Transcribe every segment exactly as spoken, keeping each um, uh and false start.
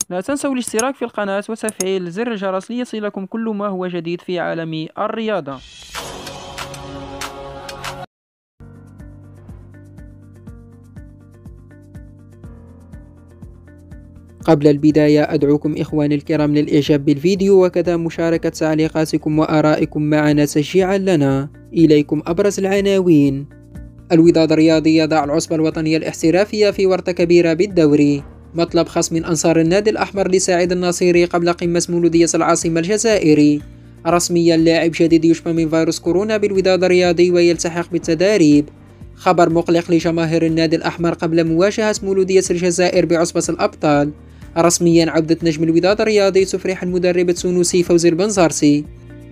لا تنسوا الاشتراك في القناة وتفعيل زر الجرس ليصلكم كل ما هو جديد في عالم الرياضة. قبل البداية أدعوكم إخواني الكرام للإعجاب بالفيديو وكذا مشاركة تعليقاتكم وآرائكم معنا تشجيعا لنا. إليكم أبرز العناوين. الوداد الرياضي يضع العصبة الوطنية الاحترافية في ورطة كبيرة بالدوري. مطلب خصم من أنصار النادي الأحمر لسعيد الناصيري قبل قمة مولودية العاصمة الجزائري. رسميا لاعب جديد يشفى من فيروس كورونا بالوداد الرياضي ويلتحق بالتداريب. خبر مقلق لجماهير النادي الأحمر قبل مواجهة مولودية الجزائر بعصبة الأبطال. رسميا عودة نجم الوداد الرياضي تفرح المدرب التونسي فوزي البنزرتي.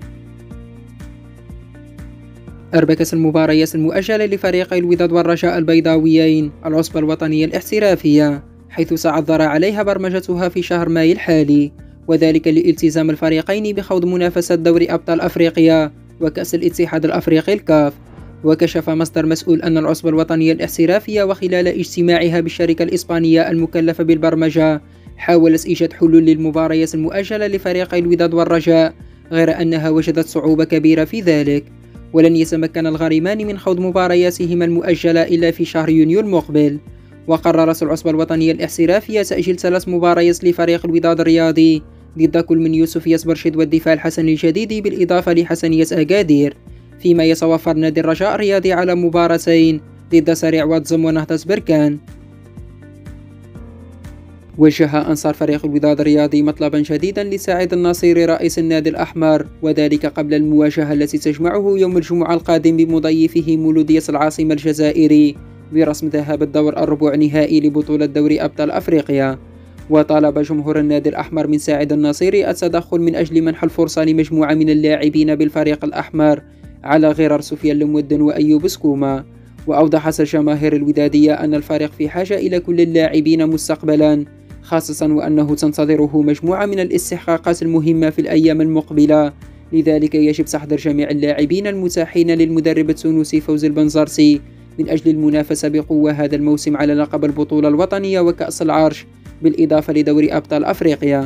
أربكت المباريات المؤجلة لفريقي الوداد والرجاء البيضاويين العصبة الوطنية الاحترافية، حيث تعذر عليها برمجتها في شهر ماي الحالي، وذلك لالتزام الفريقين بخوض منافسة دوري أبطال أفريقيا وكأس الاتحاد الأفريقي الكاف. وكشف مصدر مسؤول أن العصبة الوطنية الاحترافية وخلال اجتماعها بالشركة الإسبانية المكلفة بالبرمجة حاولت إيجاد حلول للمباريات المؤجلة لفريقي الوداد والرجاء، غير أنها وجدت صعوبة كبيرة في ذلك، ولن يتمكن الغريمان من خوض مبارياتهما المؤجلة إلا في شهر يونيو المقبل. وقررت العصبة الوطنية الاحترافية تأجيل ثلاث مباريات لفريق الوداد الرياضي ضد كل من يوسف يسبرشد والدفاع الحسني الجديد بالإضافة لحسنية أكادير، فيما يتوفر نادي الرجاء الرياضي على مباراتين ضد سريع واتزم ونهضة بركان. وجه أنصار فريق الوداد الرياضي مطلبا جديدا لسعيد الناصيري رئيس النادي الأحمر، وذلك قبل المواجهة التي تجمعه يوم الجمعة القادم بمضيفه مولودية العاصمة الجزائري برسم ذهاب الدور الربع نهائي لبطولة دوري أبطال أفريقيا. وطالب جمهور النادي الأحمر من سعيد الناصيري التدخل من أجل منح الفرصة لمجموعة من اللاعبين بالفريق الأحمر على غرار سفيان المودن وأيوب سكوما. وأوضحت الجماهير الودادية أن الفريق في حاجة إلى كل اللاعبين مستقبلا، خاصة وأنه تنتظره مجموعة من الاستحقاقات المهمة في الأيام المقبلة، لذلك يجب تحضير جميع اللاعبين المتاحين للمدرب التونسي فوزي البنزرتي من أجل المنافسة بقوة هذا الموسم على لقب البطولة الوطنية وكأس العرش بالإضافة لدوري أبطال أفريقيا.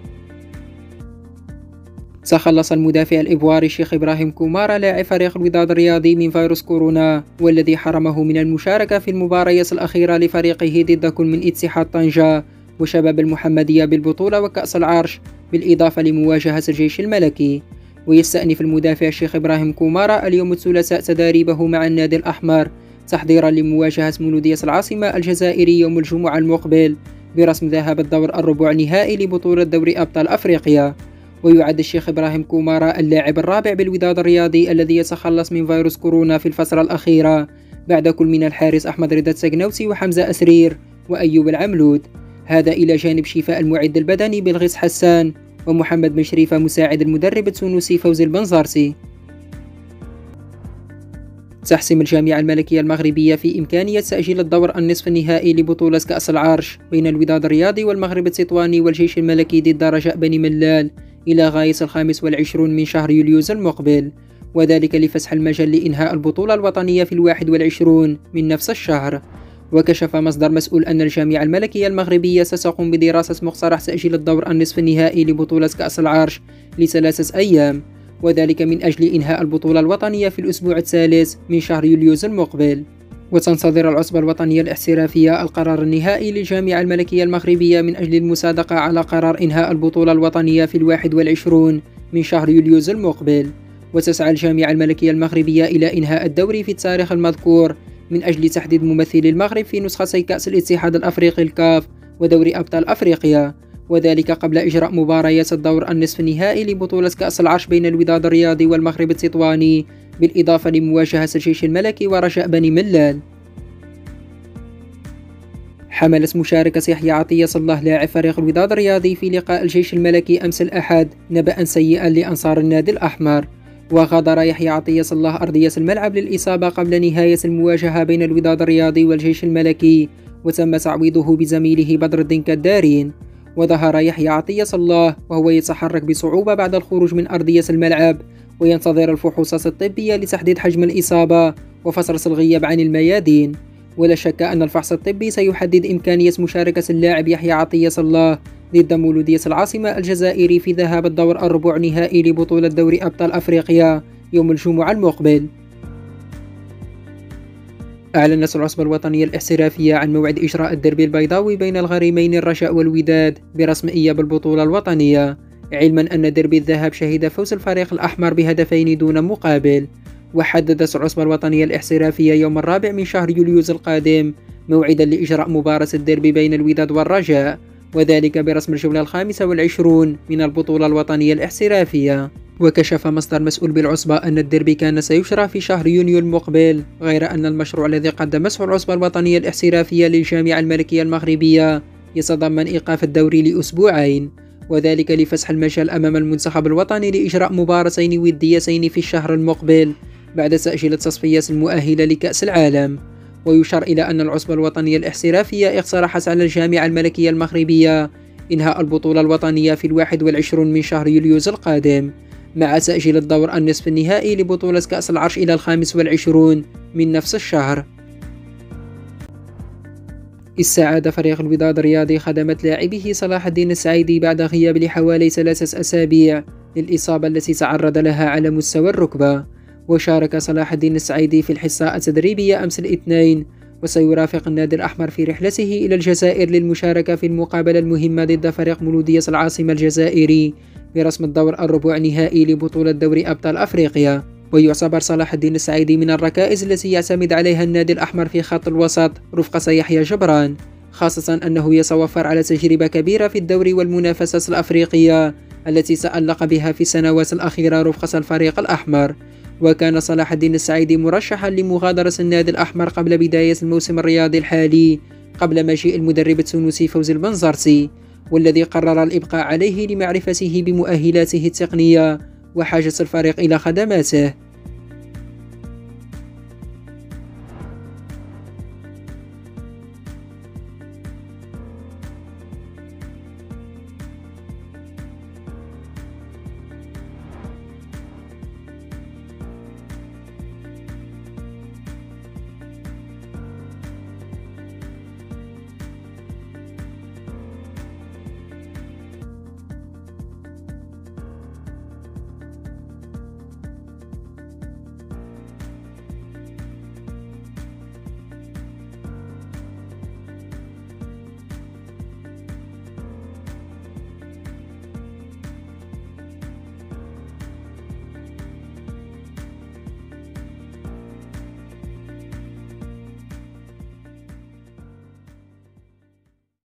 تخلص المدافع الإيفواري الشيخ إبراهيم كومارا لاعب فريق الوداد الرياضي من فيروس كورونا، والذي حرمه من المشاركة في المباريات الأخيرة لفريقه ضد كل من اتحاد طنجة وشباب المحمدية بالبطولة وكأس العرش بالإضافة لمواجهة الجيش الملكي. ويستأنف المدافع الشيخ إبراهيم كومارا اليوم الثلاثاء تداريبه مع النادي الأحمر تحضيرا لمواجهة مولودية العاصمة الجزائري يوم الجمعة المقبل برسم ذهاب الدور الربع نهائي لبطولة دوري أبطال أفريقيا. ويعد الشيخ إبراهيم كومارا اللاعب الرابع بالوداد الرياضي الذي يتخلص من فيروس كورونا في الفترة الأخيرة، بعد كل من الحارس أحمد رضا التقنوسي وحمزة أسرير وأيوب العملود، هذا إلى جانب شفاء المعد البدني بلغيس حسان ومحمد بن شريفة مساعد المدرب التونسي فوزي البنزرتي. تحسم الجامعة الملكية المغربية في إمكانية تأجيل الدور النصف النهائي لبطولة كأس العرش بين الوداد الرياضي والمغرب التطواني والجيش الملكي ضد رجاء بني ملال إلى غاية الخامس والعشرون من شهر يوليوز المقبل، وذلك لفسح المجال لإنهاء البطولة الوطنية في الواحد والعشرون من نفس الشهر. وكشف مصدر مسؤول أن الجامعة الملكية المغربية ستقوم بدراسة مقترح تأجيل الدور النصف النهائي لبطولة كأس العرش لثلاثة أيام، وذلك من أجل إنهاء البطولة الوطنية في الأسبوع الثالث من شهر يوليوز المقبل. وتنتظر العصبة الوطنية الاحترافية القرار النهائي للجامعة الملكية المغربية من أجل المصادقة على قرار إنهاء البطولة الوطنية في الواحد والعشرون من شهر يوليوز المقبل. وتسعى الجامعة الملكية المغربية إلى إنهاء الدوري في التاريخ المذكور من أجل تحديد ممثلي المغرب في نسختي كأس الاتحاد الأفريقي الكاف ودوري أبطال أفريقيا، وذلك قبل إجراء مباريات الدور النصف النهائي لبطولة كأس العرش بين الوداد الرياضي والمغرب التطواني بالإضافة لمواجهة الجيش الملكي ورجاء بني ملال. حملت مشاركة يحيى عطية الله لاعب فريق الوداد الرياضي في لقاء الجيش الملكي أمس الأحد نبأ سيئا لأنصار النادي الأحمر. وغادر يحيى عطية الله أرضية الملعب للإصابة قبل نهاية المواجهة بين الوداد الرياضي والجيش الملكي، وتم تعويضه بزميله بدر الدين كدارين. وظهر يحيى عطية الله وهو يتحرك بصعوبة بعد الخروج من أرضية الملعب، وينتظر الفحوصات الطبية لتحديد حجم الإصابة وفترة الغياب عن الميادين. ولا شك أن الفحص الطبي سيحدد إمكانية مشاركة اللاعب يحيى عطية الله ضد مولودية العاصمة الجزائري في ذهاب الدور الربع نهائي لبطولة دوري أبطال أفريقيا يوم الجمعة المقبل. أعلنت العصبة الوطنية الاحترافية عن موعد إجراء الديربي البيضاوي بين الغريمين الرجاء والوداد برسمية بالبطولة الوطنية، علما أن ديربي الذهاب شهد فوز الفريق الأحمر بهدفين دون مقابل. وحددت العصبة الوطنية الاحترافية يوم الرابع من شهر يوليوز القادم موعدا لإجراء مباراة الديربي بين الوداد والرجاء، وذلك برسم الجولة الخامسة والعشرون من البطولة الوطنية الاحترافية. وكشف مصدر مسؤول بالعصبة أن الديربي كان سيجرى في شهر يونيو المقبل، غير أن المشروع الذي قدمته العصبة الوطنية الاحترافية للجامعة الملكية المغربية يتضمن إيقاف الدوري لأسبوعين، وذلك لفسح المجال أمام المنتخب الوطني لإجراء مباراتين وديتين في الشهر المقبل بعد تأجيل التصفيات المؤهلة لكأس العالم. ويشار إلى أن العصبة الوطنية الاحترافية اقترحت على الجامعة الملكية المغربية إنهاء البطولة الوطنية في الواحد والعشرون من شهر يوليوز القادم، مع تأجيل الدور النصف النهائي لبطولة كأس العرش إلى الخامس والعشرون من نفس الشهر. استعاد فريق الوداد الرياضي خدمة لاعبه صلاح الدين السعيدي بعد غياب لحوالي ثلاثة أسابيع للإصابة التي تعرض لها على مستوى الركبة. وشارك صلاح الدين السعيدي في الحصة التدريبية أمس الاثنين، وسيرافق النادي الأحمر في رحلته إلى الجزائر للمشاركة في المقابلة المهمة ضد فريق مولودية العاصمة الجزائري برسم الدور الربع نهائي لبطولة دوري أبطال أفريقيا. ويعتبر صلاح الدين السعيدي من الركائز التي يعتمد عليها النادي الأحمر في خط الوسط رفقة يحيى جبران، خاصة أنه يتوفر على تجربة كبيرة في الدوري والمنافسات الأفريقية التي تألق بها في السنوات الأخيرة رفقة الفريق الأحمر. وكان صلاح الدين السعيدي مرشحا لمغادرة النادي الأحمر قبل بداية الموسم الرياضي الحالي، قبل مجيء المدرب التونسي فوزي البنزرتي، والذي قرر الإبقاء عليه لمعرفته بمؤهلاته التقنية وحاجة الفريق إلى خدماته.